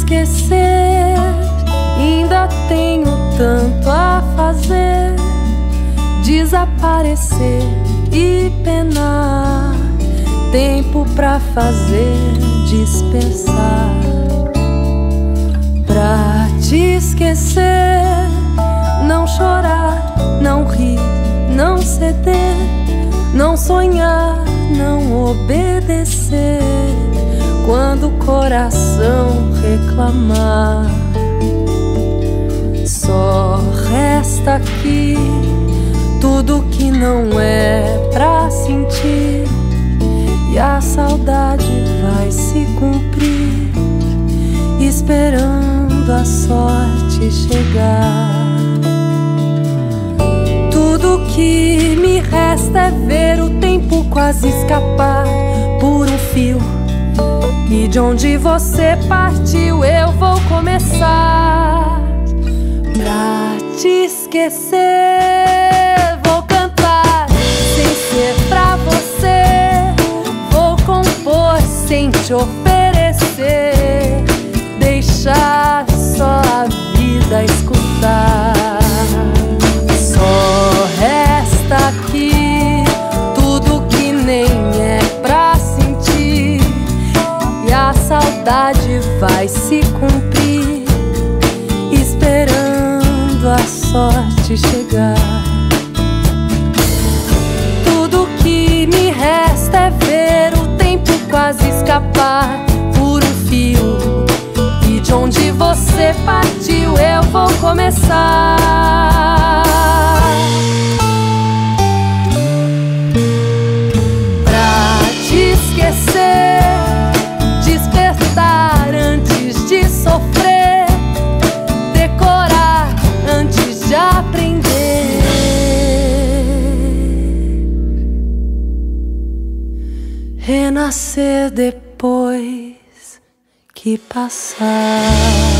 esquecer, ainda tenho tanto a fazer. Desaparecer e penar, tempo pra fazer dispersar. Pra te esquecer, não chorar, não rir, não ceder, não sonhar, não obedecer quando o coração reclamar. Só resta aqui tudo que não é pra sentir, e a saudade vai se cumprir, esperando a sorte chegar. Tudo que me resta é ver o tempo quase escapar por um fio, e de onde você partiu eu vou começar. Pra te esquecer, vou cantar sem ser pra você, vou compor sem te oferecer, deixar só a vida escutar. Só resta aqui tudo que nem é pra sentir, e a saudade vai se cumprir, esperando a sorte chegar. Tudo que me resta é ver o tempo quase escapar por um fio, e de onde você partiu eu vou começar. Pra te esquecer, despertar antes de sofrer, decorar antes de aprender, renascer depois que passar.